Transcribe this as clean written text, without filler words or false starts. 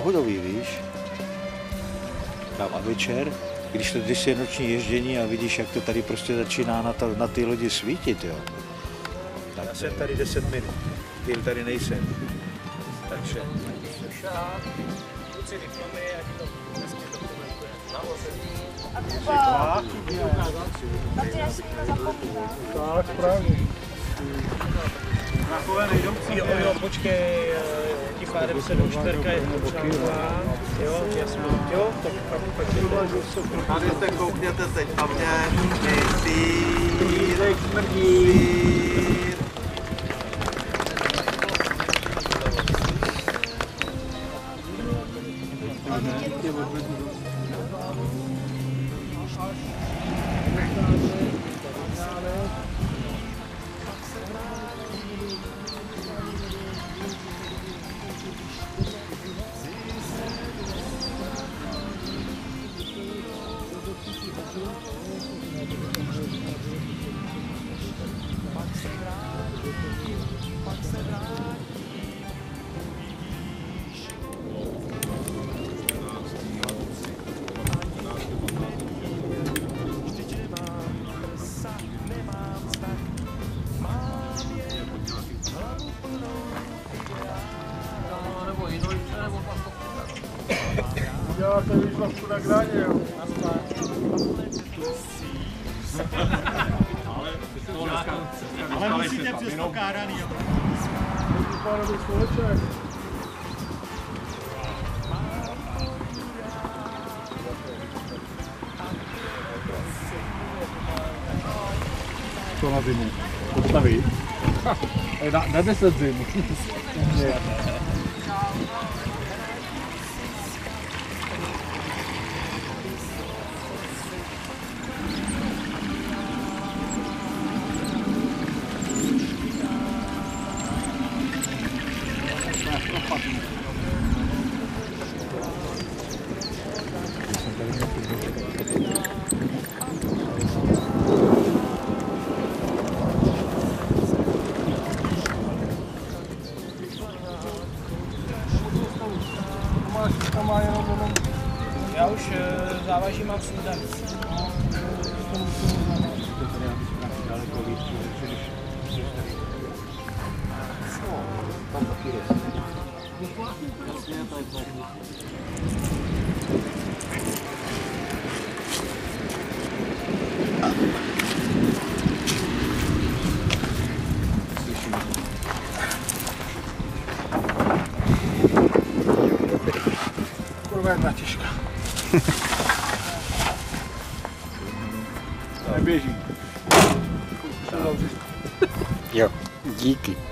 pohodový, víš. A večer, když si je noční ježdění a vidíš, jak to tady prostě začíná na ty lodi svítit, jo. Tak já jsem tady 10 minut, díl tady nejsem. Takže... Kluci diplomy, jak to hezky dokumentuje. A Kuba, na ty já si to zapomínám. Tak, správně. Takové nejdoucí. Jo, počkej, tím pádem 7/4 je potřeba. Jo, jasně. Jo, tak pak je to. Tady se koukněte teď na mě. Sýr, smrdí. Já jsem vyšla na graně, jo. Ale musíte přesto káraný, jo. Pánový společek. To na zimu. Postaví. Na 10 zim. Já už závaží mám snídaní. Kurva, jedna těžká. Neběží. Jo, díky.